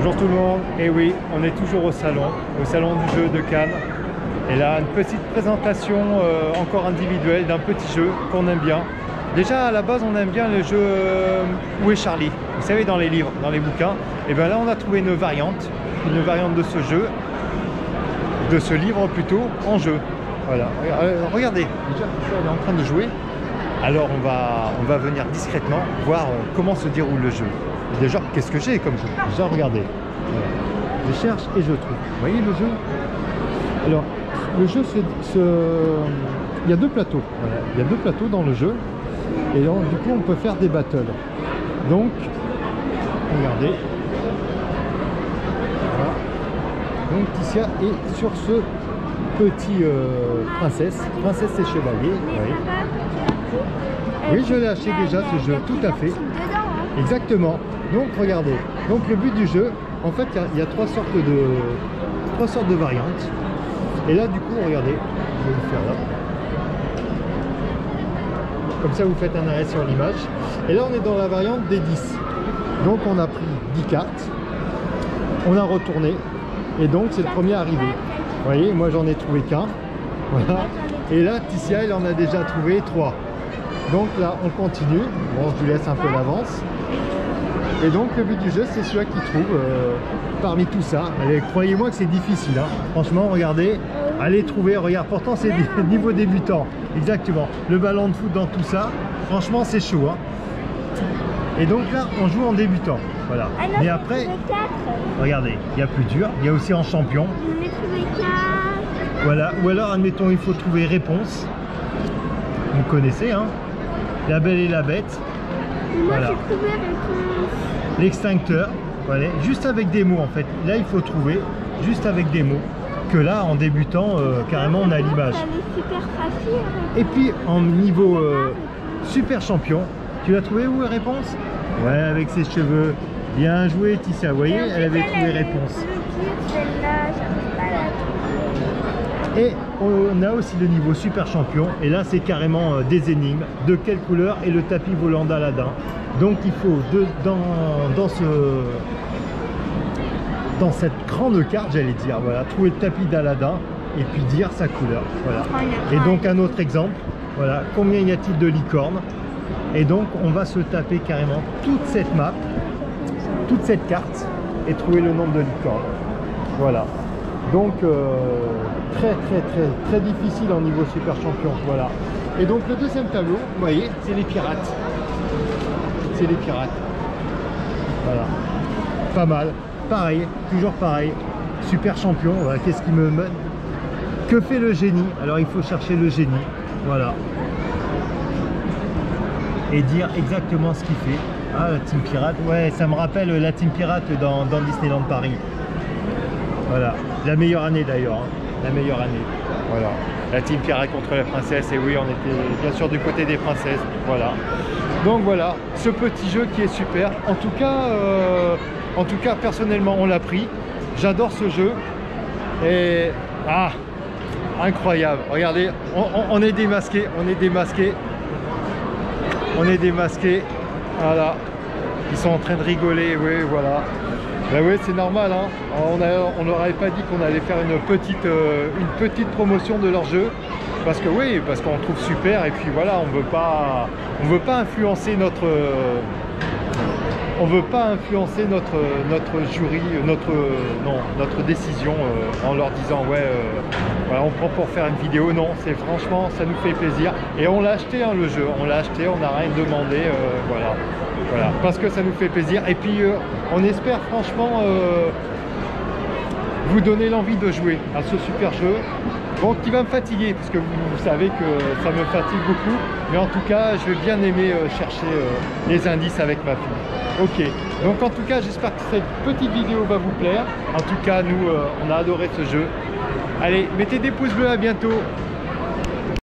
Bonjour tout le monde, et oui, on est toujours au salon du jeu de Cannes. Et là, une petite présentation encore individuelle d'un petit jeu qu'on aime bien. Déjà à la base, on aime bien le jeu Où est Charlie? Vous savez, dans les livres, dans les bouquins. Et bien là, on a trouvé une variante de ce jeu, de ce livre plutôt, en jeu. Voilà, regardez, déjà on est en train de jouer. Alors on va venir discrètement voir comment se déroule le jeu. Déjà, qu'est-ce que j'ai comme jeu? Déjà, regardez. Voilà. Je cherche et je trouve. Vous voyez le jeu? Alors, le jeu, il y a deux plateaux. Voilà. Il y a deux plateaux dans le jeu. Et donc, du coup, on peut faire des battles. Donc, regardez. Voilà. Donc, Ticia est sur ce petit princesse et chevalier. Oui. Oui, je l'ai acheté déjà ce jeu, tout à fait. Exactement. Donc regardez. Donc le but du jeu, en fait, il y a trois sortes de variantes. Et là, du coup, regardez, je vais vous faire là. Comme ça, vous faites un arrêt sur l'image. Et là, on est dans la variante des 10. Donc on a pris 10 cartes. On a retourné. Et donc c'est le premier arrivé. Vous voyez, moi j'en ai trouvé qu'un. Voilà. Et là, Ticia, elle en a déjà trouvé 3. Donc là, on continue. Bon, je lui laisse un peu d'avance. Et donc, le but du jeu, c'est celui qui trouve parmi tout ça. Allez, croyez-moi que c'est difficile. Hein. Franchement, regardez. Allez trouver. Regarde, pourtant, c'est niveau débutant. Exactement. Le ballon de foot dans tout ça. Franchement, c'est chaud. Hein. Et donc là, on joue en débutant. Voilà. Ah non, mais après, regardez, il y a plus dur. Il y a aussi en champion. J'en ai trouvé 4. Voilà. Ou alors, admettons, il faut trouver réponse. Vous connaissez, hein. La Belle et la Bête. Moi, voilà. j'ai trouvé réponse. L'extincteur. Voilà. Juste avec des mots, en fait. Là, il faut trouver juste avec des mots. Que là, en débutant, carrément, on a l'image. Super facile. Et puis, en niveau super champion, tu l'as trouvé où, réponse? Ouais, avec ses cheveux. Bien joué, Ticia. Vous voyez, elle avait trouvé réponse. Et on a aussi le niveau super champion. Et là, c'est carrément des énigmes. De quelle couleur est le tapis volant d'Aladin? Donc, il faut, dans cette grande carte, j'allais dire, voilà, trouver le tapis d'Aladin et puis dire sa couleur. Voilà. Et donc, un autre exemple. Voilà, combien y a-t-il de licornes? Et donc, on va se taper carrément toute cette map, toute cette carte et trouver le nombre de licornes. Voilà. Donc très difficile en niveau super champion. Voilà. Et donc le deuxième tableau, vous voyez, c'est les pirates. C'est les pirates. Voilà. Pas mal. Pareil, toujours pareil. Super champion. Voilà. Qu'est-ce qui me mène? Que fait le génie? Alors il faut chercher le génie. Voilà. Et dire exactement ce qu'il fait. Ah, la team pirate. Ouais, ça me rappelle la team pirate dans Disneyland Paris. Voilà, la meilleure année d'ailleurs, hein. La meilleure année. Voilà, la team pirate contre la princesse. Et oui, on était bien sûr du côté des princesses. Voilà. Donc voilà, ce petit jeu qui est super. En tout cas, personnellement, on l'a pris. J'adore ce jeu. Et incroyable. Regardez, on est démasqué, Voilà. Ils sont en train de rigoler. Oui, voilà. Ben oui, c'est normal, hein. On n'aurait pas dit qu'on allait faire une petite promotion de leur jeu, parce que oui, parce qu'on trouve super, et puis voilà, on veut pas influencer notre jury, notre décision en leur disant ouais, voilà, on prend pour faire une vidéo. Non, c'est franchement, ça nous fait plaisir, et on l'a acheté, hein, le jeu, on l'a acheté, on n'a rien demandé, voilà. Voilà, parce que ça nous fait plaisir. Et puis on espère franchement vous donner l'envie de jouer à ce super jeu. Bon, qui va me fatiguer, parce que vous savez que ça me fatigue beaucoup. Mais en tout cas, je vais bien aimer chercher les indices avec ma fille. Ok, donc en tout cas, j'espère que cette petite vidéo va vous plaire. En tout cas, nous, on a adoré ce jeu. Allez, mettez des pouces bleus, à bientôt.